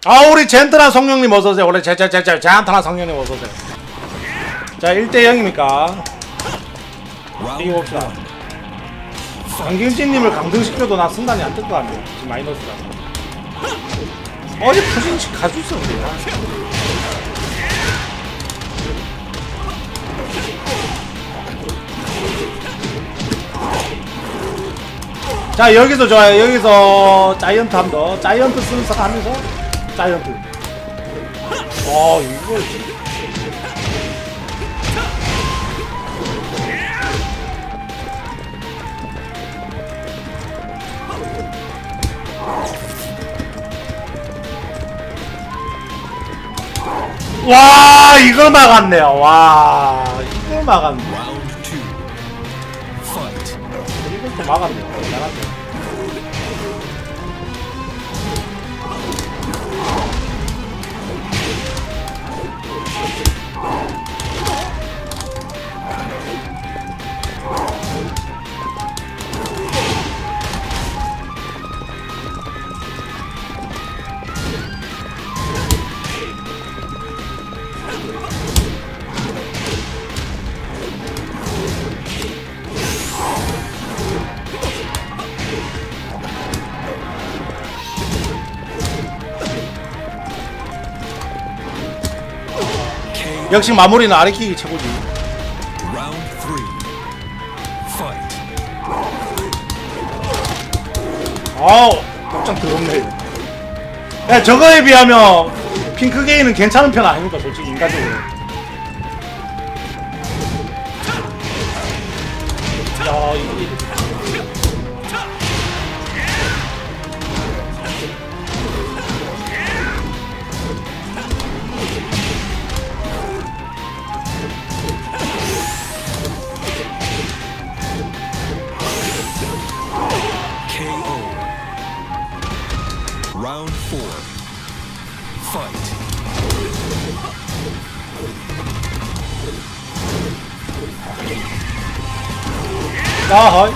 아, 우리 젠틀한 성령님 어서오세요. 원래 젠틀한 성령님 어서오세요. 자, 1대0입니까? 이겨봅시다. 강경진님을 강등시켜도 나 순간이 안 뜰 것 같네요. 지금 마이너스다. 어제 푸신치 가수 있었는데. 자, 여기서 좋아요. 여기서 자이언트 한 번 더. 자이언트 쓰는 척 하면서 자이언트. 이거. 와, 이걸 막았네요. 와, 이걸 막았네. 이걸 또 막았네요. 잘한데. 역시 마무리는 아래킥이 최고지. 아우, 깜짝 더럽네. 야, 저거에 비하면 핑크게이는 괜찮은 편 아닙니까, 솔직히 인간적으로. 야, 이게. Round 4. Fight. 아하이.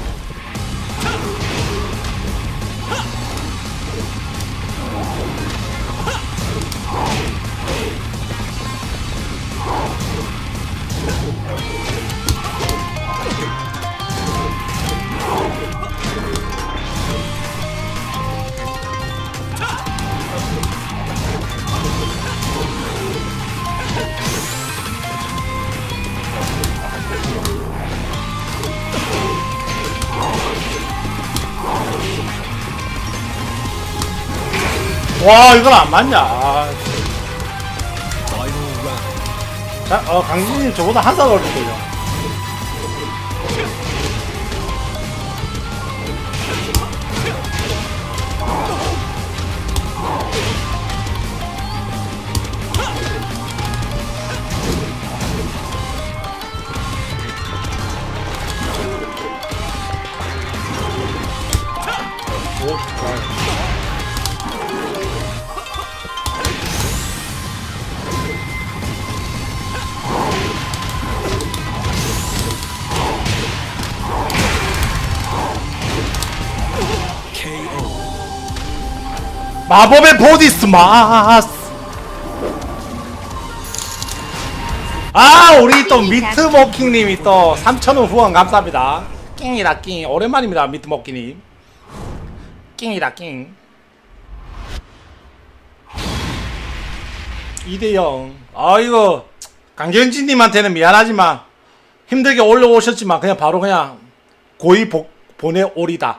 와, 이걸 안 맞냐. 자, 강진님 저보다 한 살 어릴걸요. 오, 좋아요. 마법의 보디스마스. 아, 우리 또 미트모킹님이 또 3,000원 후원 감사합니다. 낑이다 낑. 오랜만입니다, 미트모킹님. 낑이다 낑. 2대0. 아, 이거 강경진님한테는 미안하지만 힘들게 올라오셨지만 그냥 바로 그냥 고이 보내오리다.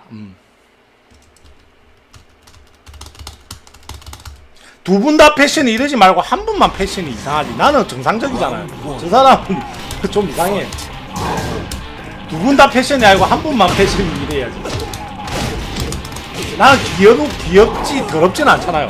두 분 다 패션이 이러지 말고 한 분만 패션이 이상하지. 나는 정상적이잖아요. 저 사람은 좀 이상해. 두 분 다 패션이 아니고 한 분만 패션이 이래야지. 나는 귀엽지 더럽진 않잖아요.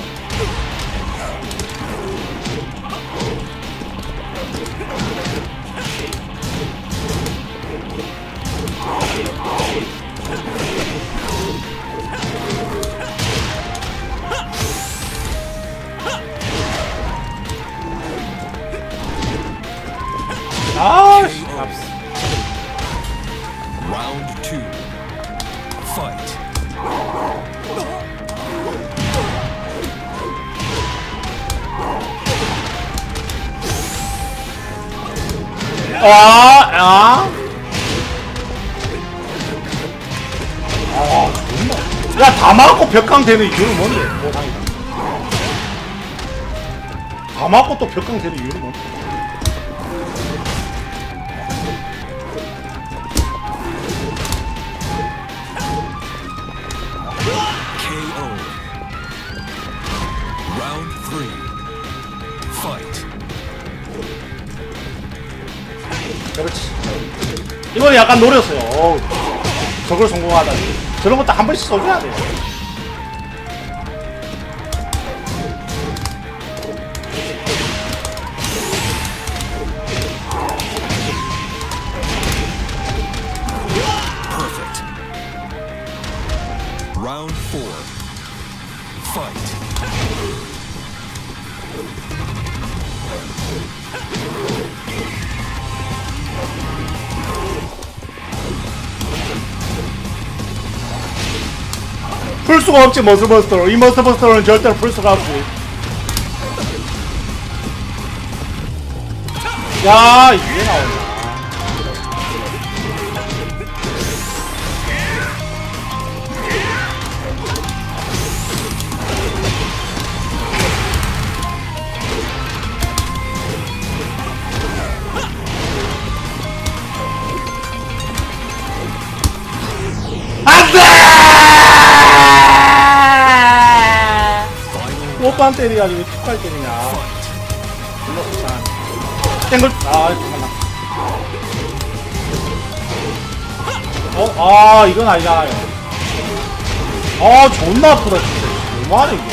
아씨. Round 2. Fight. 존나. 야, 다 맞고 벽강 되는 이유는 뭔데? 보상이다. 다 맞고 또 벽강 되는 이유는 뭔데? KO. Round 3. Fight. 그렇지. 이번에 약간 노렸어요. 어우, 저걸 성공하다니. 저런 것도 한 번씩 써줘야 돼. Perfect. Round 4. Fight. 풀 수가 없지, 머스버스터로. 이 머스버스터로는 절대로 풀 수가 없지. 야, 이게 나오냐. 안 돼! 오빠 때려가지고 툭갈 때리냐. 땡글. 아, 잠깐만. 이건 아니잖아요. 존나 아프다, 진짜. 뭐하네, 이거.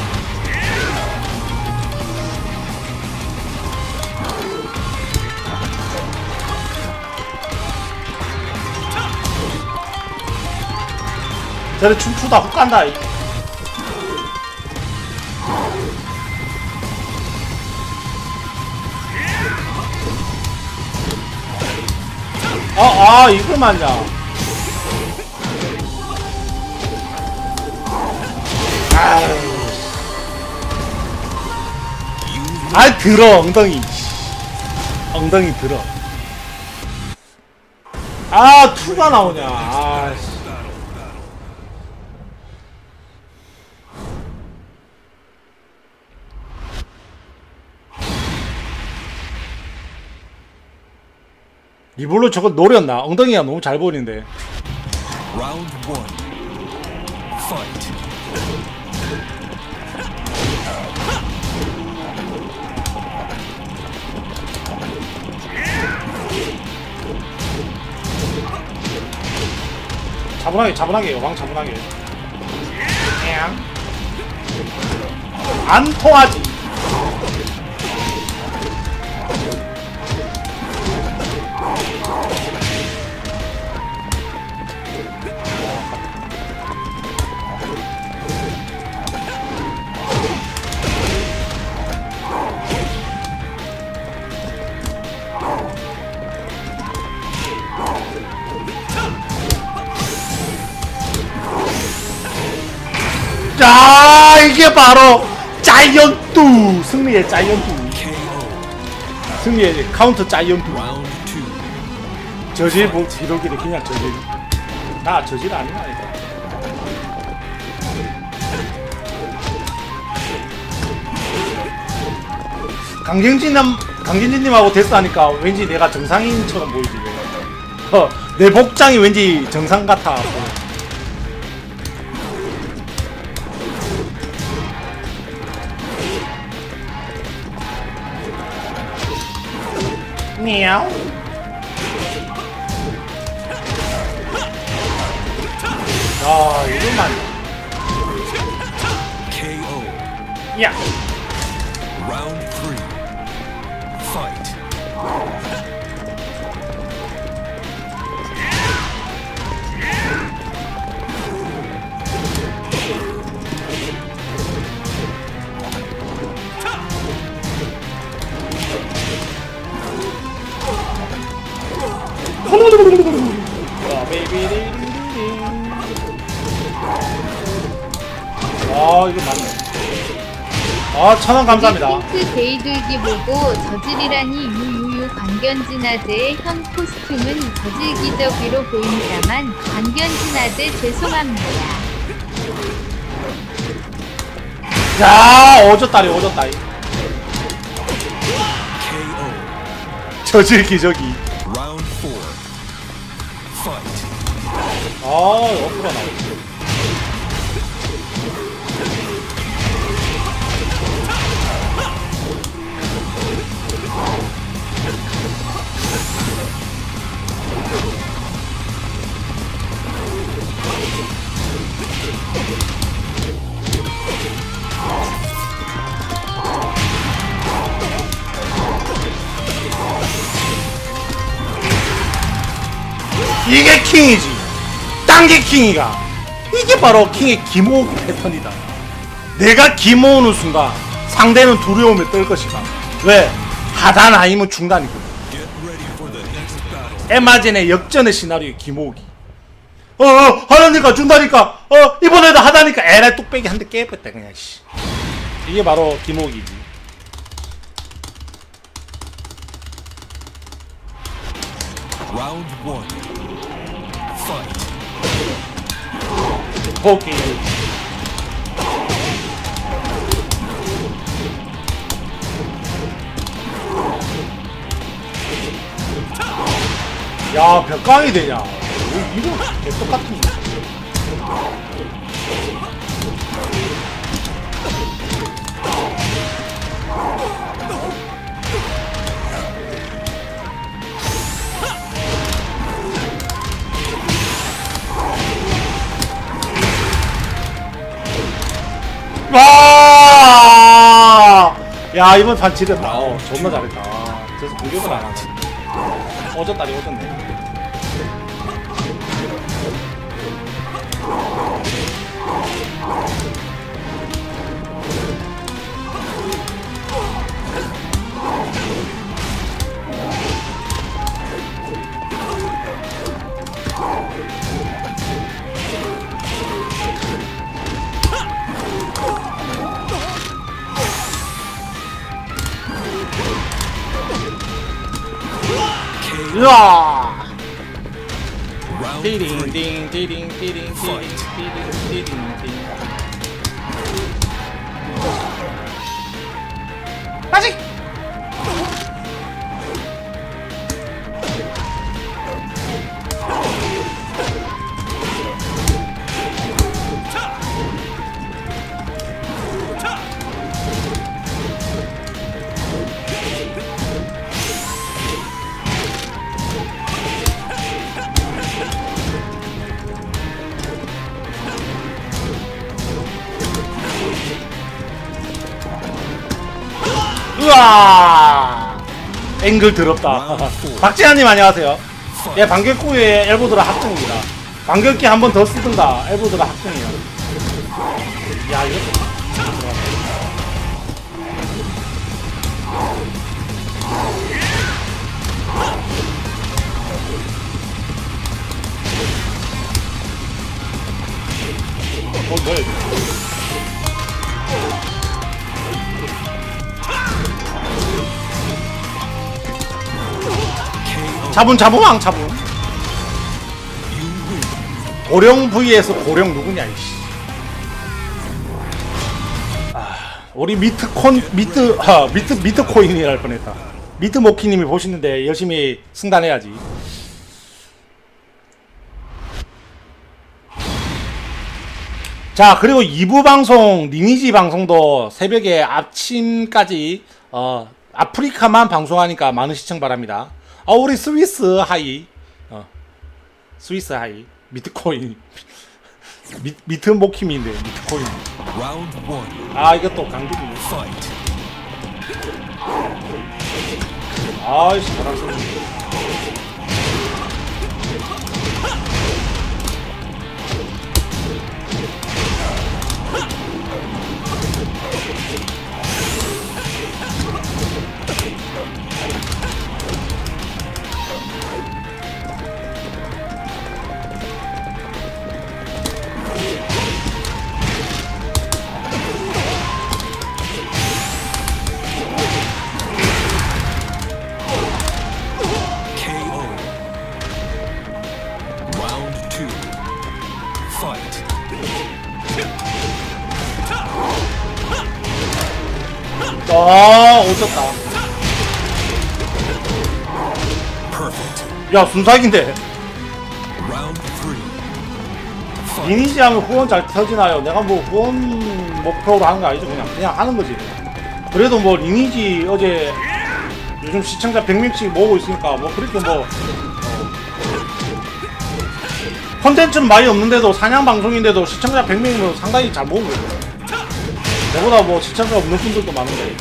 저래 춤추다 훅 간다. 이걸 맞냐. 들어, 엉덩이. 엉덩이 들어. 투가 나오냐. 이걸로 저거 노렸나? 엉덩이가 너무 잘 보이는데. Round 1. Fight. 차분하게, 여왕 차분하게. 안 통하지. 자, 이게 바로 자이언트 승리의 자이언트. 승리의 카운터 자이언트. Round 2. 저질 뒤로기를 그냥 저질. 나 저질 아니야 이거. 강진님하고 데스하니까 왠지 내가 정상인처럼 보이지. 내 복장이 왠지 정상 같아. 미야오. 이거만. KO. 야. Round 3. Fight. 이거 맞네. 1000원 감사합니다. 핑크 데이들기 보고 저질이라니 유유유 관 반견진아재의 형 코스튬은 저질기저귀로 보인다만 반견진아재 죄송합니다. 야, 오졌다리, 오졌다리. KO. 저질 기저귀. Round 4. Fight. 옆으로 나오지. 이게 킹이지. 딴게 킹이가. 이게 바로 킹의 기모으기 패턴이다. 내가 기모으는 순간 상대는 두려움에 떨 것이다. 왜? 하단 아니면 중단이거든. Get ready for the next battle. 에마젠의 역전의 시나리오의 기모으기. 하다니까 준다니까. 이번에도 하다니까. 에라이 뚝배기 한 대 깨버렸다 그냥. 씨. 이게 바로 기모으기지. Round 1. Fight. 오케이. 야, 벽강이 되냐? 이거 개똑같은 거. 와! 야, 이번 판 지렸다. 존나 잘했다. 그래서 공격을 안 하네. 오졌다리 오졌네. 으아! Round 띠링 3. 띵 띠링 띠링 띠링 띠링 띠링 띠링. 아직. 우와! 앵글 더럽다. 박지한님 안녕하세요. 예, 반격구에 엘보드라 합정입니다. 반격기 한 번 더 쓰든가 엘보드라 합정이에요. 야, 이것도 뭐야 이거. 자분 자분. 고령 vs 고령 누구냐 이씨. 우리 미트 코인이랄 뻔했다. 미트 모키님이 보시는데 열심히 승단해야지. 자, 그리고 2부 방송 리니지 방송도 새벽에 아침까지 아프리카만 방송하니까 많은 시청 바랍니다. 우리 스위스 하이 스위스 하이 미트코인 미트 모킴인데 미트코인. Round 1. 이것도 강등이. Fight. 아이씨 잘하시네. Fight. 아, 어쩌다. Perfect. 야, 순삭인데. Round 3. Fight. 리니지 하면 후원 잘 터지나요? 내가 뭐 후원 목표로 하는 거 아니죠? 그냥 하는 거지. 그래도 뭐 리니지 어제 요즘 시청자 100명씩 모으고 있으니까 뭐 그렇게 뭐 컨텐츠는 많이 없는데도 사냥 방송인데도 시청자 100명이면 상당히 잘 모은 거예요. 내보다 뭐 시청자 없는 분들도 많은데.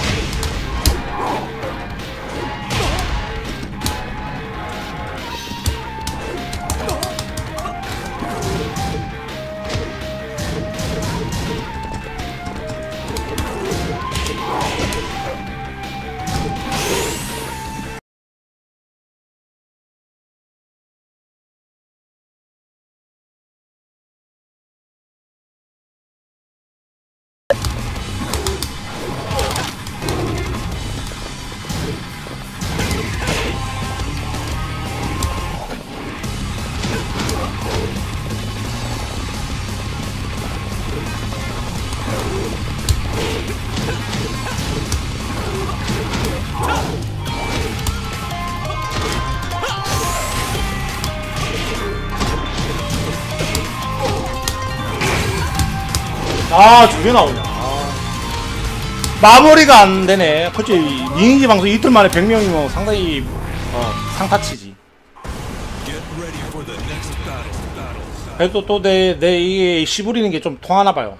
아, 저게 나오냐. 아. 마무리가 안 되네. 그치, 리니지 방송 이틀 만에 100명이면 상당히, 상타치지. Get ready for the next battle. 그래도 또 내 이게 씨부리는 게 좀 통하나 봐요.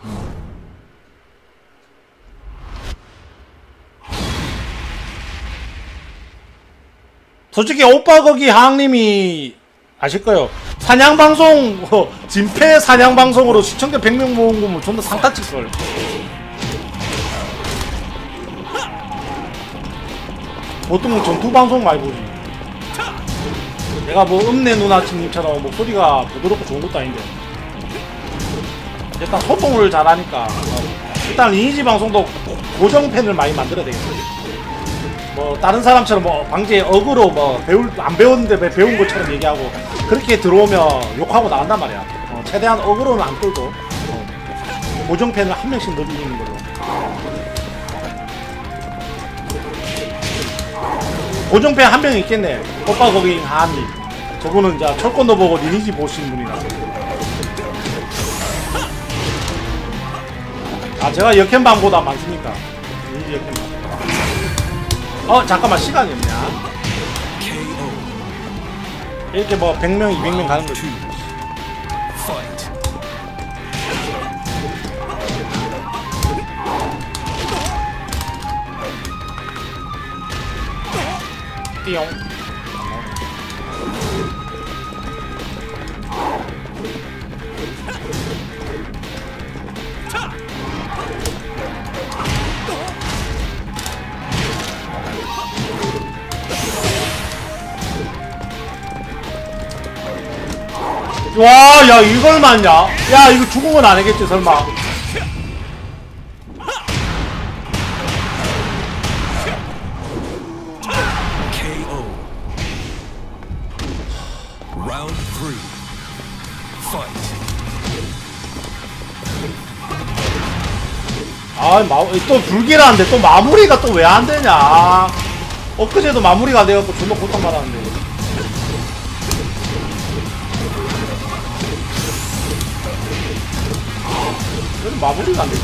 솔직히 오빠 거기 하항님이 아실 거예요. 사냥방송, 진패 사냥방송으로 시청자 100명 모은 거면 존나 상타칠걸. 보통은 전투방송 많이 보지. 내가 뭐 읍내 누나님처럼 목소리가 부드럽고 좋은 것도 아닌데. 일단 소통을 잘하니까. 일단 리니지 방송도 고정팬을 많이 만들어야 되겠어. 뭐 다른 사람처럼 뭐 방제 어그로 뭐 안 배웠는데 왜 배운 것처럼 얘기하고 그렇게 들어오면 욕하고 나간단 말이야. 최대한 어그로는 안 끌고 고정팬을 한 명씩 늘리는 걸로. 고정팬 한 명 있겠네. 오빠 거기 하한님. 저분은 이제 철권도 보고 리니지 보시는 분이라. 아, 제가 역행방보다 많습니까? 리니지 역행방. 잠깐만, 시간이 없냐? KO. 이렇게 뭐 100명, 200명 가는 거지. Fight. 띠용. 와, 야, 이걸 맞냐? 야, 이거 죽은 건 아니겠지, 설마? KO. Round 3. Fight. 또 불길한데 또 마무리가 또 왜 안 되냐? 엊그제도 마무리가 안 돼갖고 존나 고통받았는데. 왜 마무리가 안 되지?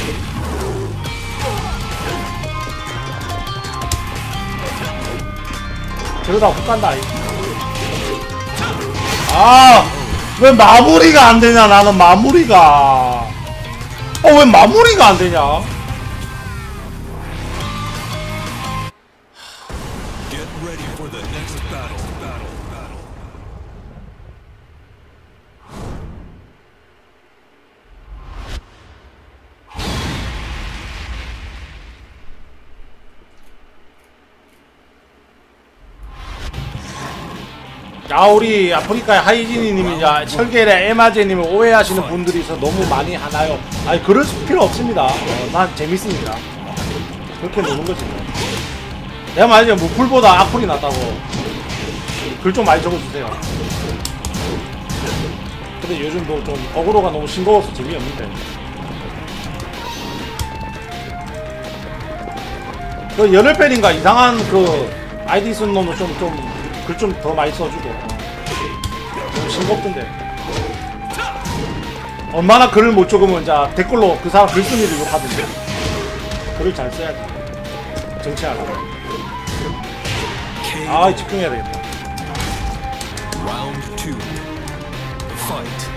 저러다 훅 간다. 왜 마무리가 안 되냐, 나는 마무리가. 왜 마무리가 안 되냐? Get ready for the next battle. 야, 우리 아프리카의 하이지니님이 철계의 에마제님을 오해하시는 분들이 있어 너무 많이 하나요? 아니, 그럴 필요 없습니다. 난 재밌으니까. 그렇게 노는 거지. 내가 말이야, 무풀보다 악플이 낫다고. 글 좀 많이 적어주세요. 근데 요즘도 좀 어그로가 너무 싱거워서 재미없는데. 그 열혈팬인가 이상한 그 아이디 쓴 놈은 글 좀 더 많이 써주고 너무 싱겁던데. 얼마나 글을 못 적으면 이제 댓글로 그 사람 글쓴이를 욕하던데. 글을 잘 써야지. 정치하려고. 아, 집중해야 되겠다. Round 2. Fight.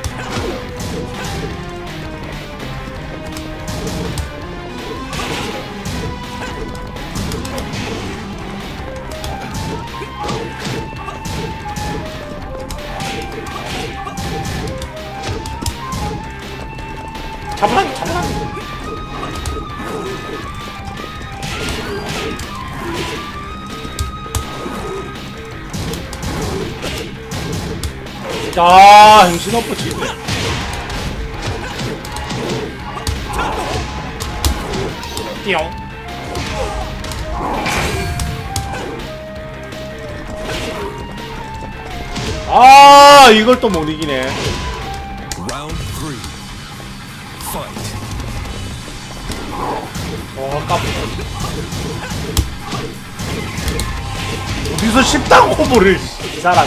잡으라니. 야, 행신오프 지네. 띠용. 아, 이걸 또 못 이기네. Round 3. Fight. 깜짝이야. 어디서 10단 콤보를 이 사람이.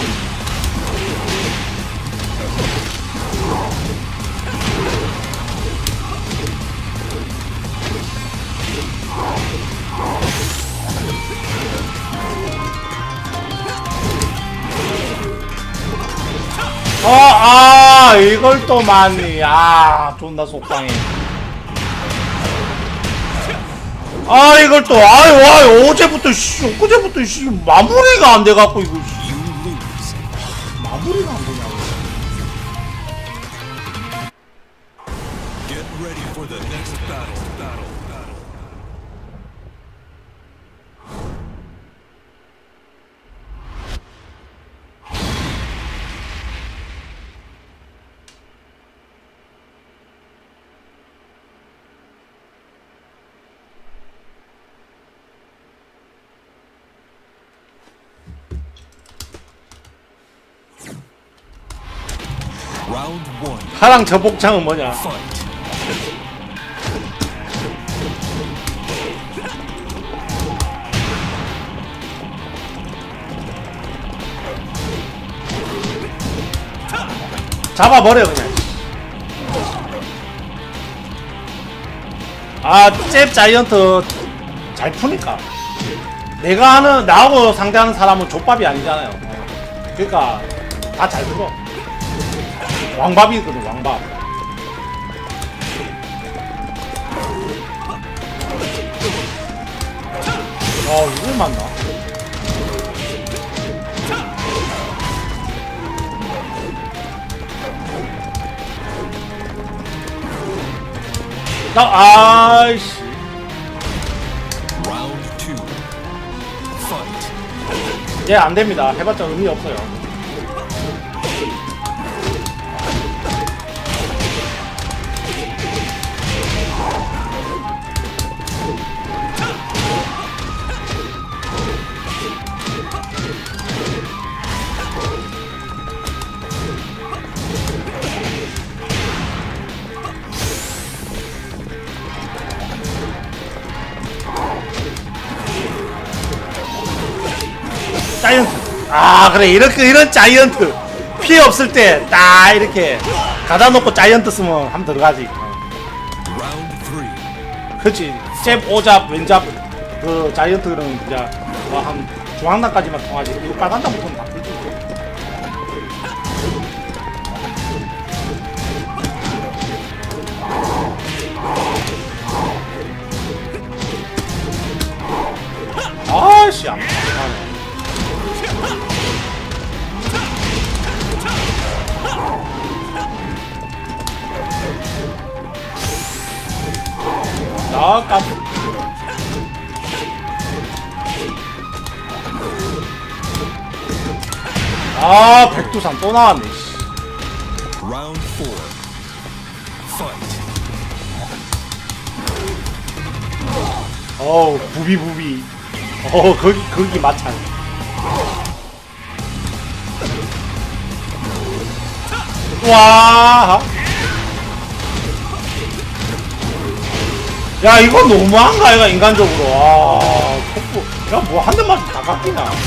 이걸 또 많이. 존나 속상해. 이걸 또, 어제부터, 엊그제부터, 마무리가 안 돼갖고, 이거, You lose. 마무리가 안 되냐고. Get ready for the next battle. Round 1. 하랑 저 복장은 뭐냐? Fight. 잡아버려 그냥. 잽 자이언트 잘 푸니까. 나하고 상대하는 사람은 족밥이 아니잖아요. 그러니까 다 잘 풀어. 왕밥이거든, 왕밥. 이걸 만나? 아이씨. Round 2. Fight. 안 됩니다. 해봤자 의미 없어요. 자이언트. 그래. 이런 자이언트. 피해 없을 때, 딱 이렇게 가다 놓고 자이언트 쓰면 한번 들어가지. Round 3. 그렇지. 잽, 오잡, 왼잡, 그 자이언트는 이제 한 중앙단까지만 통하지. 이거 빨간단부터는 다 풀지. 아씨, 안 나네. 깜. 백두산 또 나왔네. Round 4. Fight. 부비. 거기 마찬. 와. 야, 이거 너무한가, 이거, 인간적으로. 아, 콤보. 야, 뭐, 한 대만 다 깎이냐. 와,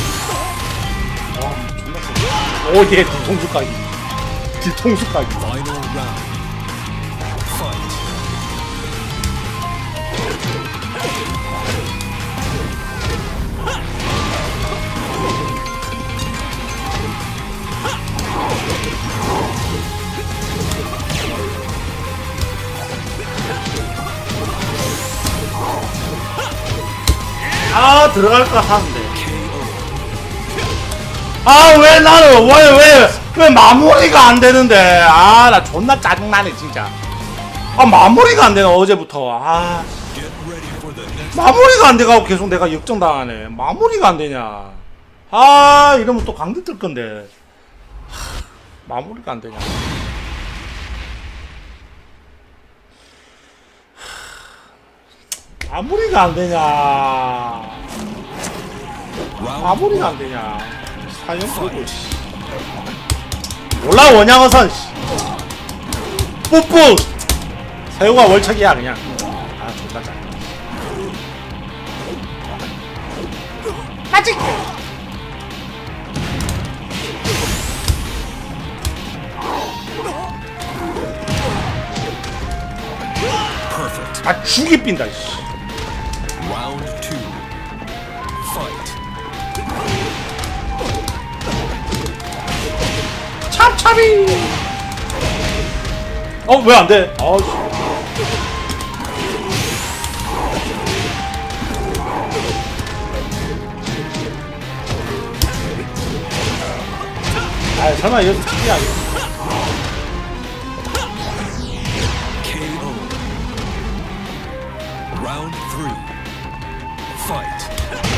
존나 세. 오, 얘 뒤통수 까기. 뒤통수 까기. Final round. Fight. 아, 들어갈까 하는데. 아, 왜 나는, 왜 마무리가 안 되는데. 아, 나 존나 짜증나네, 진짜. 아, 마무리가 안 되네, 어제부터. 아, Get ready for the next. 마무리가 안 돼가고 계속 내가 역전당하네. 마무리가 안 되냐. 아, 이러면 또 강등 뜰 건데. 하, 마무리가 안 되냐. 마무리가 안 되냐. 마무리가 안 되냐. 사형 보고, 씨. 몰라, 원양어선, 씨. 뿌뿌! 새우가 월척이야, 그냥. 아, 존나 짜. 아직! Perfect. 아, 죽이 빈다, 씨. Round 2. Fight. 찹찹이! 왜 안 돼? 아우, 씨. 아, 설마 이거 치기 아니야? KO. Round 3. Fight.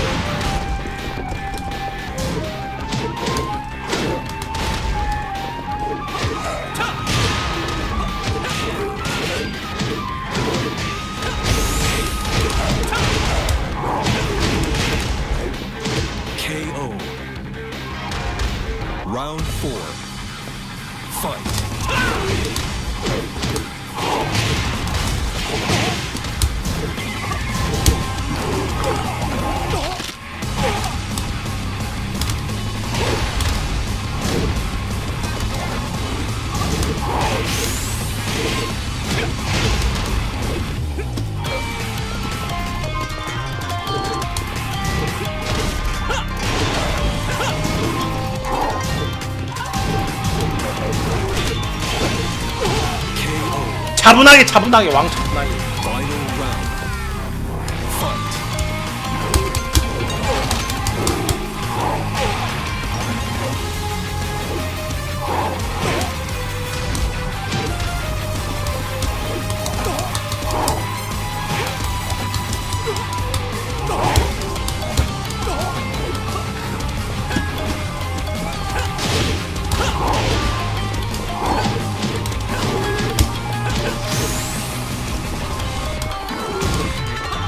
KO. Round 4. Fight. 차분하게 왕 차분하게. Final round. Fight.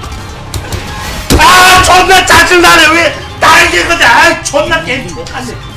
아, 존나 짜증나네. 왜 딸기 거지? 아, 존나 게임 좋아하네.